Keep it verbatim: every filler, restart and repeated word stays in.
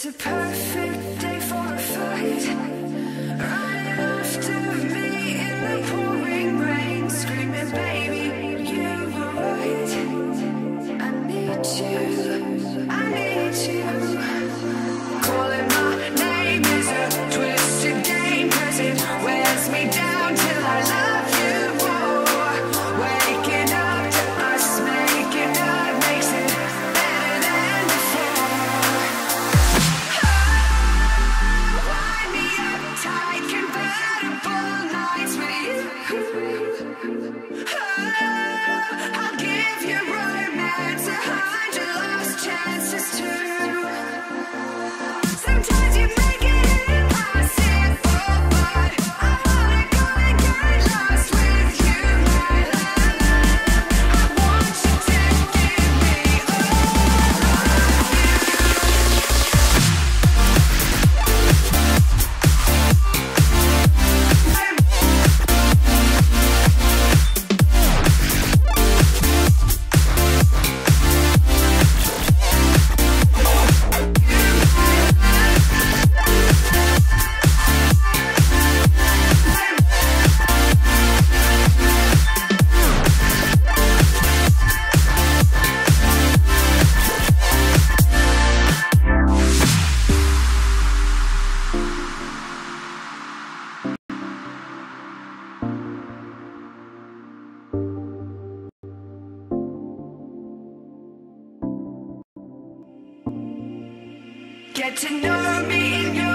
It's a perfect day for a fight. Running after me in the pouring rain, screaming, baby, you were right. I need you, I need you. Calling my name is a twisted game, 'cause it wears me down till I love you more. Waking up to us making up makes it better than before. Oh, wind me up tight, convertible nights with you. Oh, I'll give you romance, a hundred lost chances too. Sometimes you make it impossible, but I wanna go and get lost with you, my love. I want you to give me all get to know me in your